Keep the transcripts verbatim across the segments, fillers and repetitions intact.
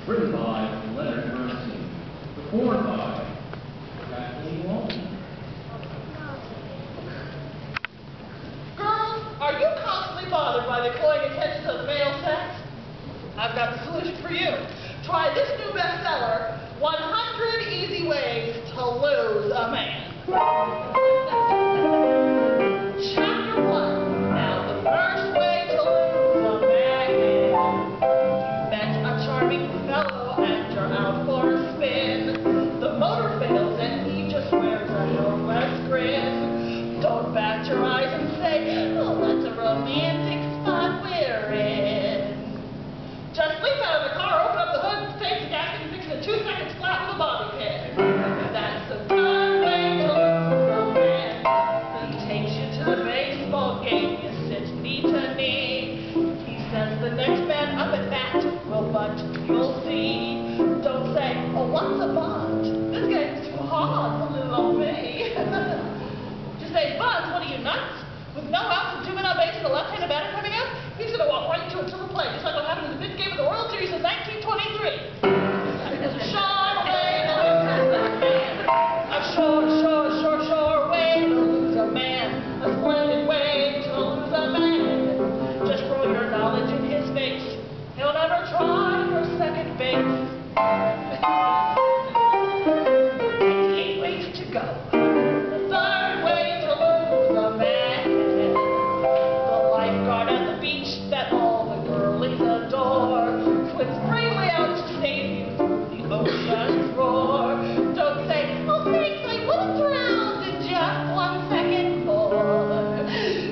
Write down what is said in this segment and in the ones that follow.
Written by Leonard Bernstein. Performed by Kathleen Walton. Girls, are you constantly bothered by the cloying attentions of male sex? I've got the solution for you. Try this new bestseller, one hundred Easy Ways to Lose a Man. Chapter one. Now the first way to lose a man. You met a charming fellow and you're out for a spin. The motor fails and he just wears a helpless grin. Don't bat your eyes and say, oh, that's a romantic spot we're in. Just leap out of the car, open up the hood, take the gas, and fix it in two seconds flat with a bobby pin. That's a good way to lose a man. He takes you to the baseball game, you sit knee to knee. He says the next man up at bat will bunt, you'll see. Don't say, oh, what's a bunt? This game's too hard for little old me. Just say, bunt, what are you, nuts? With no outs and two men on base and a left-handed batter coming up, he's going to walk right into a triple play, just like what happened in the fifth game of the World Series in nineteen twenty-three. There's a sure way to lose a man. A sure, sure, sure, sure way to lose a man. A splendid way to lose a man. Just throw your knowledge in his face. He'll never try for second base. fifty-eight ways to go. The third way to lose a man. The lifeguard at the beach that all the girlies adore. Swims bravely out to save you through the ocean's roar. Don't say, oh thanks, I would have drowned in just one second more.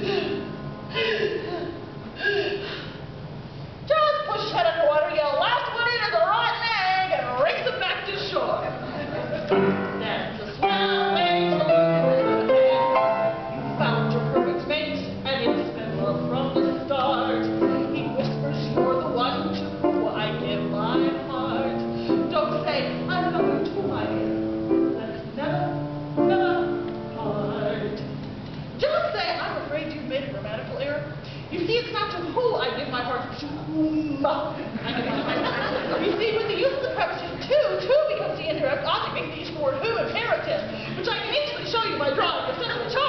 Just push his head underwater, yell, last one in is a rotten egg, and race him back to shore. That's a swell way to lose a man. You found your perfect mate, and it's been love from the start. He whispers you're the one to who I give my heart. Don't say, I love you too, my dear. Let's never, never part. Just say, I'm afraid you've made a grammatical error. You see, it's not to who I give my heart, it's to whom I give my heart. You see, with the use of the preposition to, to becomes the indirect object, making the use of the word who imperative, which I can easily show you by drawing a sentence chart.